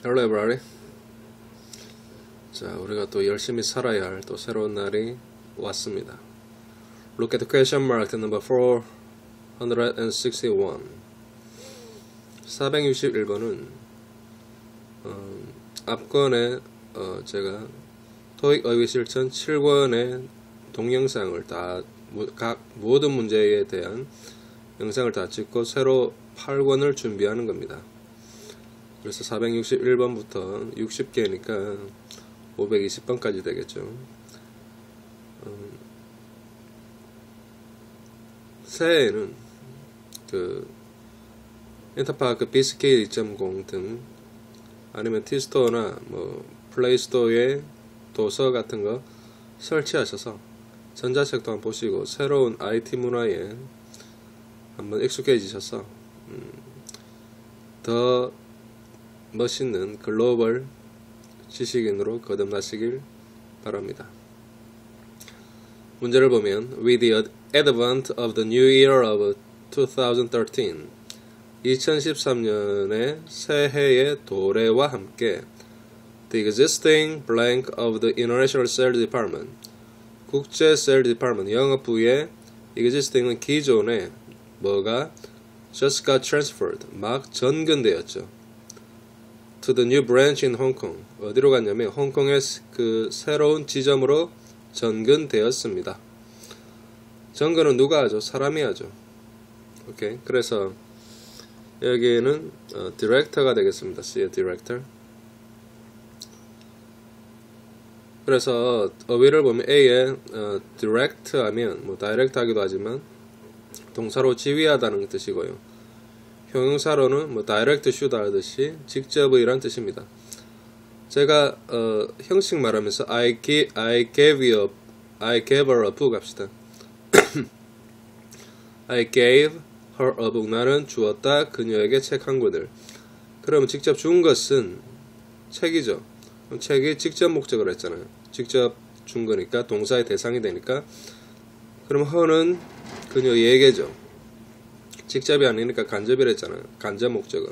Hello everybody. 자, 우리가 또 열심히 살아야 할 또 새로운 날이 왔습니다. Look at the question mark number 461. 461번은 앞권에 제가 토익 어휘 실천 7권의 동영상을 다 각 모든 문제에 대한 영상을 다 찍고 새로 8권을 준비하는 겁니다. 그래서 461번부터 60개니까 520번까지 되겠죠. 새해에는 그 엔터파크 비스케이 2.0 등 아니면 티스토어나 뭐 플레이스토어에 도서 같은 거 설치하셔서 전자책도 한번 보시고 새로운 IT 문화에 한번 익숙해지셔서 더 멋있는 글로벌 지식인으로 거듭나시길 바랍니다. 문제를 보면 With the advent of the new year of 2013 2013년의 새해의 도래와 함께 The existing blank of the International Sales Department 국제 Sales Department 영업부의 existing은 기존에 뭐가 just got transferred 막 전근되었죠. To the new branch in Hong Kong 어디로 갔냐면 홍콩의 그 새로운 지점으로 전근되었습니다. 전근은 누가 하죠? 사람이 하죠. 오케이. 그래서 여기에는 디렉터가 되겠습니다. C의 디렉터. 그래서 어휘를 보면 A에 direct 하면 뭐 direct 하기도 하지만 동사로 지휘하다는 뜻이고요. 형용사로는 뭐 direct should 하듯이 직접의란 뜻입니다. 제가 형식 말하면서 I gave her a book 합시다. I gave her a book 나는 주었다 그녀에게 책 한 권을. 그러면 직접 준 것은 책이죠. 그럼 책이 직접 목적을 했잖아요. 직접 준 거니까 동사의 대상이 되니까 그럼 her는 그녀에게죠. 직접이 아니니까 간접이라 했잖아요. 간접 목적어.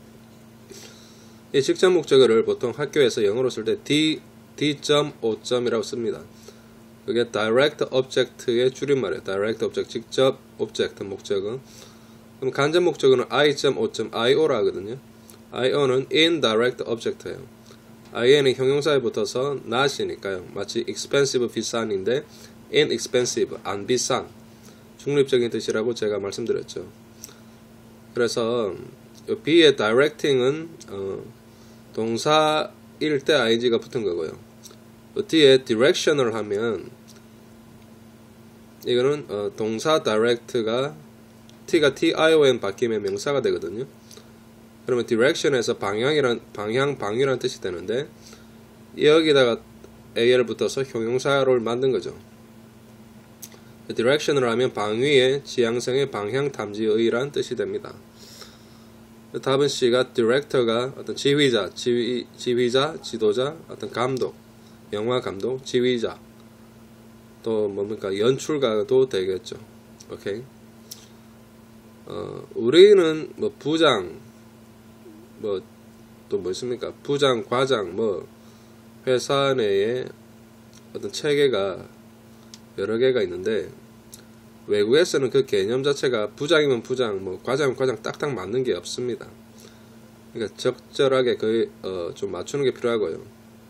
이 직접 목적어를 보통 학교에서 영어로 쓸 때 D.O.이라고 씁니다. 그게 direct object의 줄임말이에요. direct object, 직접 object, 목적어. 그럼 간접 목적어는 I.O.라 하거든요. I.O.는 indirect object예요. IN이 형용사에 붙어서 not이니까요. 마치 expensive, 비싼인데 inexpensive, 안 비싼. 중립적인 뜻이라고 제가 말씀드렸죠. 그래서 B의 directing은 동사일 때 ing가 붙은 거고요. D에 direction을 하면 이거는 동사 direct가 T가 TION 바뀌면 명사가 되거든요. 그러면 direction에서 방향이란 뜻이 되는데 여기다가 AL 붙어서 형용사를 만든 거죠. 디렉션을 하면 방위의 지향성의 방향 탐지의란 뜻이 됩니다. 답은 C가 디렉터가 어떤 지휘자, 지도자, 어떤 감독, 영화 감독, 지휘자, 또 뭡니까 연출가도 되겠죠. 오케이. 우리는 뭐 부장, 뭐 또 뭐 있습니까? 부장, 과장, 뭐 회사 내에 어떤 체계가 여러 개가 있는데 외국에서는 그 개념 자체가 부장이면 부장, 뭐 과장이면 과장 딱딱 맞는 게 없습니다. 그러니까 적절하게 거의 좀 맞추는 게 필요하고요.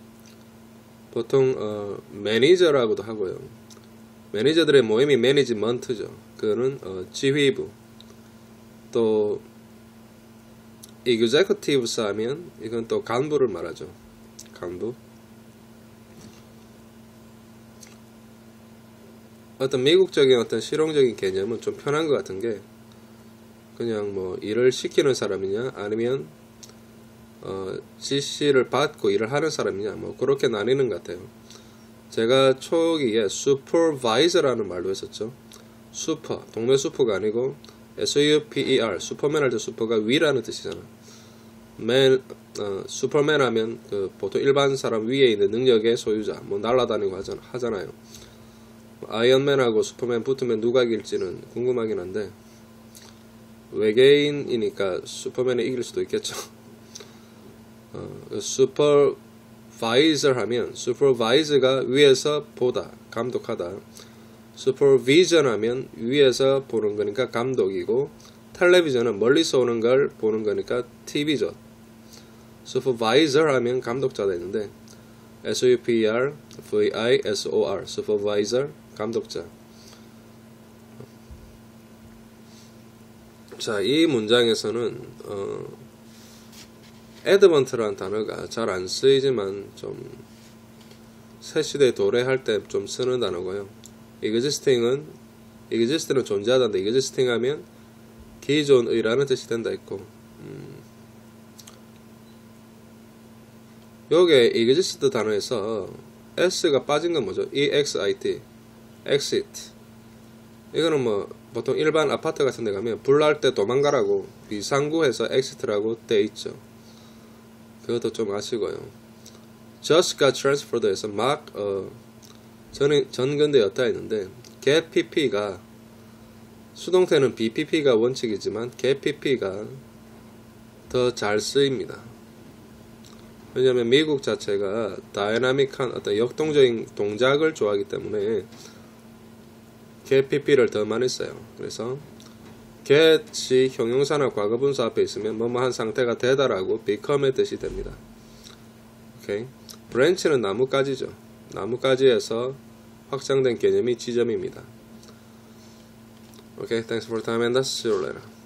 보통 매니저라고도 하고요. 매니저들의 모임이 매니지먼트죠. 그거는 지휘부. 또 executives 하면 이건 또 간부를 말하죠. 간부. 어떤 미국적인 어떤 실용적인 개념은 좀 편한 것 같은 게 그냥 뭐 일을 시키는 사람이냐 아니면 지시를 받고 일을 하는 사람이냐 뭐 그렇게 나뉘는 것 같아요. 제가 초기에 supervisor라는 말도 했었죠. 슈퍼, 동네 슈퍼가 아니고 SUPER, 슈퍼맨 할 때 슈퍼가 위라는 뜻이잖아. 슈퍼맨 하면 그 보통 일반 사람 위에 있는 능력의 소유자, 뭐 날아다니고 하잖아요. 아이언맨하고 슈퍼맨 붙으면 누가 이길지는 궁금하긴 한데 외계인이니까 슈퍼맨이 이길 수도 있겠죠. supervisor 하면 supervise가 위에서 보다, 감독하다. supervision 하면 위에서 보는 거니까 감독이고, 텔레비전은 멀리서 오는 걸 보는 거니까 TV죠. supervisor 하면 감독자가 있는데 supervisor, supervisor, 감독자. 자, 이 문장에서는 advant라는 단어가 잘 안 쓰이지만 좀 새 시대에 도래할 때 좀 쓰는 단어고요. existing은 존재하다인데 existing 하면 기존의라는 뜻이 된다 했고, 요게 exist 단어에서 s가 빠진 건 뭐죠? exit, exit. 이거는 뭐 보통 일반 아파트 같은 데 가면 불 날 때 도망가라고 비상구해서 exit라고 돼 있죠. 그것도 좀 아시고요. just got transferred 해서 막 전근되었다 했는데 get pp가 수동태는 bpp가 원칙이지만 get pp가 더 잘 쓰입니다. 왜냐하면 미국 자체가 다이나믹한 어떤 역동적인 동작을 좋아하기 때문에 get pp를 더 많이 써요. 그래서 get이 형용사나 과거분사 앞에 있으면 뭐뭐한 상태가 되다라고 become의 뜻이 됩니다. 오케이. branch는 나뭇가지죠. 나뭇가지에서 확장된 개념이 지점입니다. Okay, thanks for your time and see you later.